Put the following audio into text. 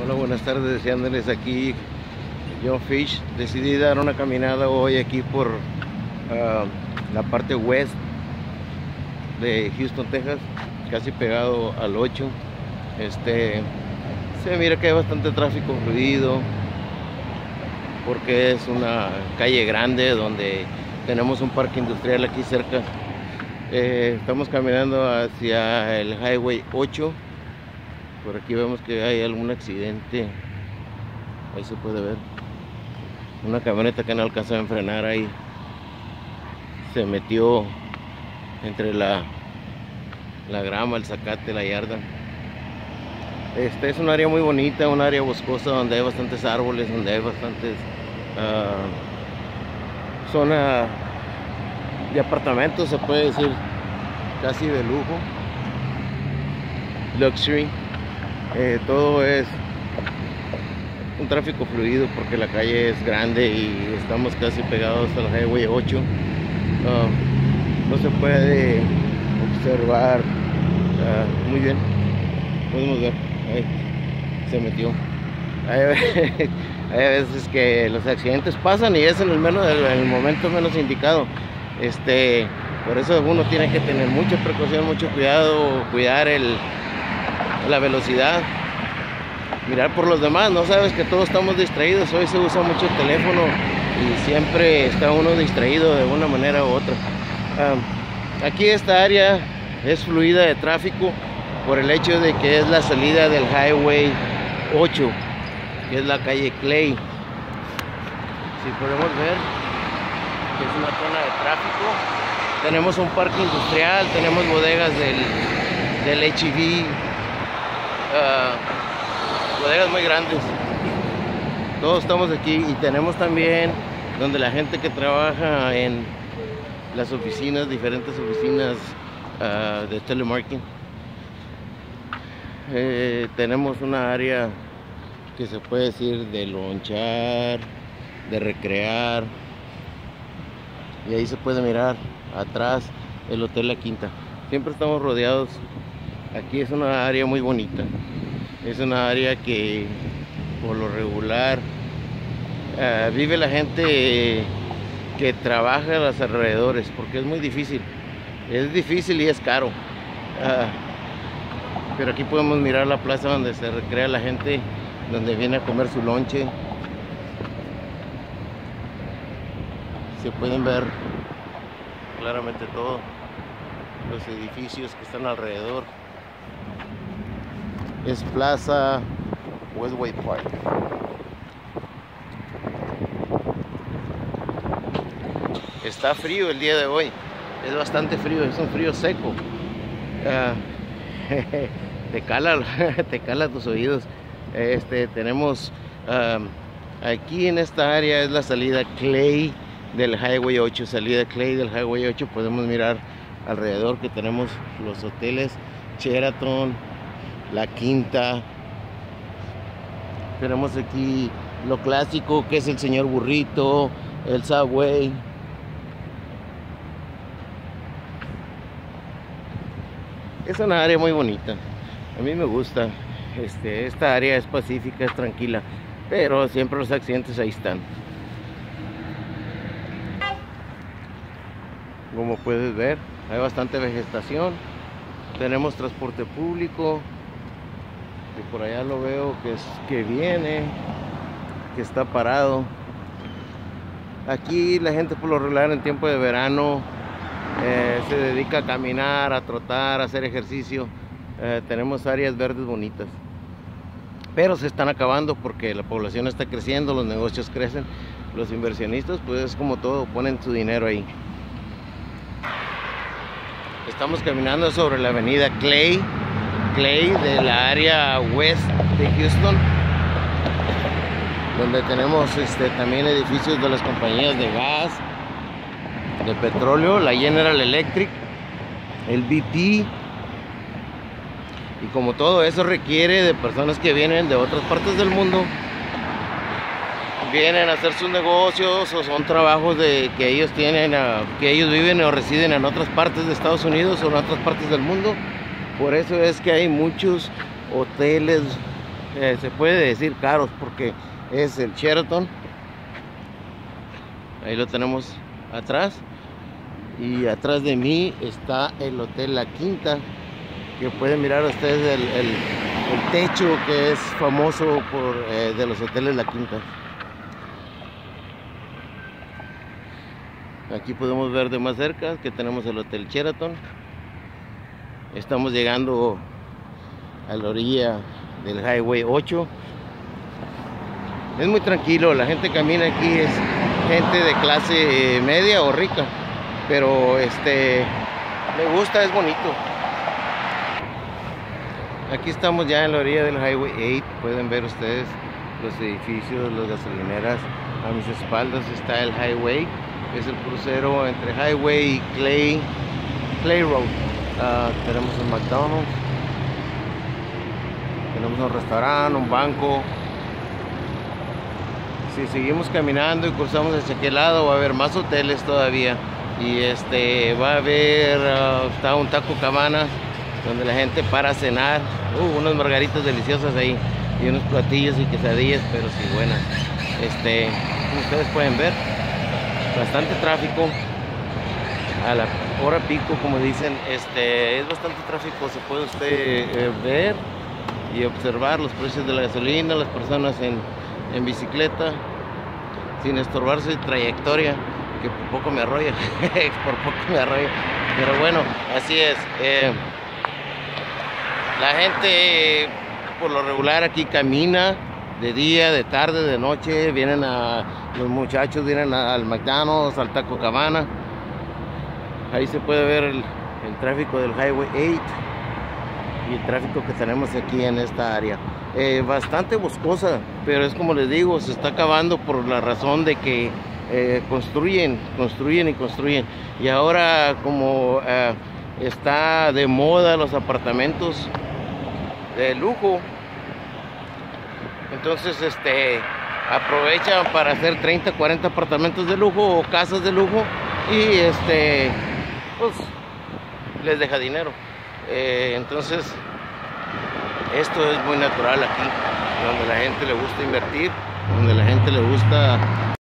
Hola, buenas tardes, deseándoles aquí John Fish. Decidí dar una caminada hoy aquí por la parte west de Houston, Texas, casi pegado al 8. Se mira que hay bastante tráfico fluido porque es una calle grande donde tenemos un parque industrial aquí cerca. Estamos caminando hacia el Highway 8. Por aquí vemos que hay algún accidente. Ahí se puede ver una camioneta que no alcanza a frenar. Ahí se metió entre la grama, el zacate, la yarda. Es un área muy bonita, un área boscosa donde hay bastantes árboles, donde hay bastantes zona de apartamentos, se puede decir casi de lujo, luxury. Todo es un tráfico fluido porque la calle es grande y estamos casi pegados al Highway 8. No se puede observar muy bien. Podemos ver, ahí se metió. Hay veces que los accidentes pasan y es en el momento menos indicado. Por eso uno tiene que tener mucha precaución, mucho cuidado, cuidar la velocidad, mirar por los demás. No sabes que todos estamos distraídos. Hoy se usa mucho el teléfono y siempre está uno distraído de una manera u otra. Aquí esta área es fluida de tráfico por el hecho de que es la salida del Highway 8, que es la calle Clay. Si podemos ver que es una zona de tráfico, tenemos un parque industrial, tenemos bodegas del H&B, bodegas muy grandes. Todos estamos aquí y tenemos también donde la gente que trabaja en las oficinas, diferentes oficinas de telemarketing. Tenemos una área que se puede decir de lonchar, de recrear, y ahí se puede mirar atrás el Hotel La Quinta. Siempre estamos rodeados. Aquí es una área muy bonita, es una área que por lo regular vive la gente que trabaja a los alrededores, porque es muy difícil, y es caro. Pero aquí podemos mirar la plaza donde se recrea la gente, donde viene a comer su lonche. Se pueden ver claramente todos los edificios que están alrededor. Es Plaza Westway Park. Está frío el día de hoy, es bastante frío, es un frío seco. Te cala tus oídos. Tenemos aquí en esta área es la salida Clay del Highway 8. Salida Clay del Highway 8. Podemos mirar alrededor que tenemos los hoteles Sheraton, La Quinta. Tenemos aquí lo clásico que es el Señor Burrito, el Subway. Es una área muy bonita, a mí me gusta. Esta área es pacífica, es tranquila, pero siempre los accidentes ahí están. Como puedes ver, hay bastante vegetación. Tenemos transporte público, que por allá lo veo que viene, que está parado. Aquí la gente por lo regular en tiempo de verano se dedica a caminar, a trotar, a hacer ejercicio. Tenemos áreas verdes bonitas, pero se están acabando porque la población está creciendo, los negocios crecen, los inversionistas, pues es como todo, ponen su dinero ahí. Estamos caminando sobre la avenida Clay de la área west de Houston, donde tenemos también edificios de las compañías de gas, de petróleo, la General Electric, el BP. Y como todo eso requiere de personas que vienen de otras partes del mundo, vienen a hacer sus negocios o son trabajos que ellos tienen, que ellos viven o residen en otras partes de Estados Unidos o en otras partes del mundo. Por eso es que hay muchos hoteles se puede decir caros porque es el Sheraton. Ahí lo tenemos atrás. Y atrás de mí está el Hotel La Quinta, que pueden mirar ustedes el techo que es famoso de los hoteles La Quinta. Aquí podemos ver de más cerca que tenemos el Hotel Sheraton. Estamos llegando a la orilla del Highway 8. Es muy tranquilo, la gente camina aquí, es gente de clase media o rica, pero me gusta, es bonito. Aquí estamos ya en la orilla del Highway 8. Pueden ver ustedes los edificios, las gasolineras. A mis espaldas está el Highway, es el crucero entre Highway y Clay Road. Tenemos un McDonald's, tenemos un restaurante, un banco. Si seguimos caminando y cruzamos hacia aquel lado, va a haber más hoteles todavía. Y va a haber, está un Taco Cabana, donde la gente para a cenar. Unas margaritas deliciosas ahí, y unos platillos y quesadillas, pero sí buenas. Como ustedes pueden ver, bastante tráfico a la hora pico, como dicen. Es bastante tráfico. Se puede usted ver y observar los precios de la gasolina, las personas en bicicleta, sin estorbar su trayectoria, que por poco me arrolla. Por poco me arrolla, pero bueno, así es. La gente por lo regular aquí camina de día, de tarde, de noche. Los muchachos vienen al McDonald's, al Taco Cabana. Ahí se puede ver el tráfico del Highway 8 y el tráfico que tenemos aquí en esta área. Bastante boscosa, pero es como les digo, se está acabando por la razón de que construyen. Y ahora, como está de moda los apartamentos de lujo, entonces aprovechan para hacer 30, 40 apartamentos de lujo o casas de lujo, y pues les deja dinero. Entonces esto es muy natural aquí, donde la gente le gusta invertir, donde la gente le gusta